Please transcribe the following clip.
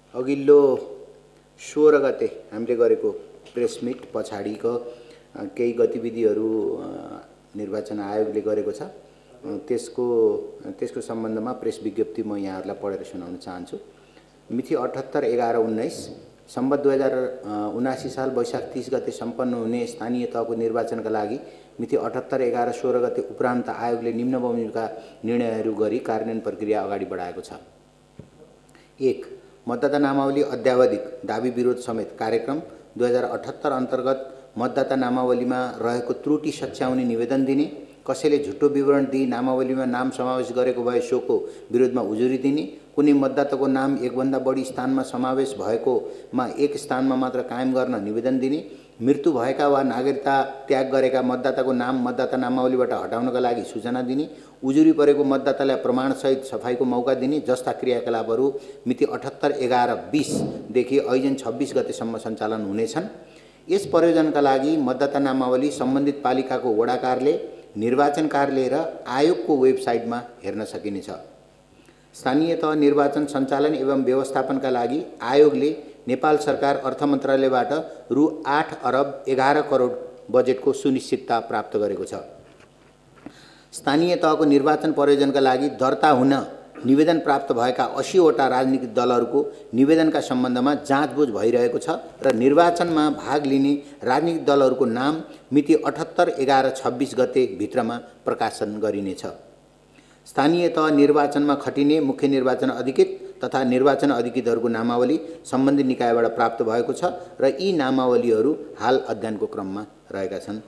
अघिल्लो 16 गते हामीले गरेको प्रेस मिट पछाडिको केही गतिविधिहरू निर्वाचन आयोगले गरेको छ। त्यसको सम्बन्धमा प्रेस विज्ञप्ति म यहाँहरूलाई पढेर सुनाउन चाहन्छु। मिति 78/11/19 सम्बत 2079 साल वैशाख 30 गते सम्पन्न हुने स्थानीय तहको निर्वाचनका लागि मिति 78/11/16 गते उपरान्त आयोगले निम्न बमोजिमका निर्णयहरू गरी कार्यान्वयन प्रक्रिया अगाडि बढाएको छ। 1. मतदाता नामावली अद्यावधिक दाबी विरोध समेत कार्यक्रम 2078 अन्तर्गत मतदाता नामावलीमा रहेको त्रुटि सच्याउने निवेदन दिने, कसैले झुटो विवरण दिई नामावलीमा नाम समावेश गरेको भए सोको विरोधमा उजुरी दिने, कुनै मतदाताको नाम एकभन्दा बढी स्थानमा समावेश भएकोमा एक स्थानमा मात्र कायम गर्न निवेदन दिने, मृत्यु भएका वा नागरिकता त्याग गरेका मतदाताको नाम मतदाता नामावलीबाट हटाउनका लागि सूचना दिने, उजुरी परेको मतदातालाई प्रमाणसहित सफाईको मौका दिने जस्ता क्रियाकलापहरू मिति 78/11/20 देखि आइजन 26 गतेसम्म सञ्चालन हुनेछन्। यस प्रयोजनका लागि मतदाता नामावली सम्बन्धित पालिकाको वडा कार्यालय, निर्वाचन कार्यालय र आयोगको वेबसाइटमा हेर्न सकिनेछ। स्थानीय तह निर्वाचन सञ्चालन एवं व्यवस्थापनका लागि आयोगले नेपाल सरकार अर्थ मन्त्रालयबाट रु 8 अरब 11 करोड बजेटको सुनिश्चितता प्राप्त गरेको छ। स्थानीय तहको निर्वाचन प्रयोजनका लागि दर्ता हुन निवेदन प्राप्त भएका 80 वटा राजनीतिक दलहरूको निवेदनका सम्बन्धमा जाँचबुझ भइरहेको छ र निर्वाचनमा भाग लिने राजनीतिक दलहरूको नाम मिति 78/11/26 गते भित्रमा प्रकाशन गरिनेछ। स्थानीय तह निर्वाचनमा खटिने मुख्य निर्वाचन अधिकृत तथा निर्वाचन अधिकृतहरूको नामावली सम्बन्धित निकायबाट प्राप्त भएको छ र यी नामावलीहरू हाल अध्ययनको क्रममा रहेका छन्।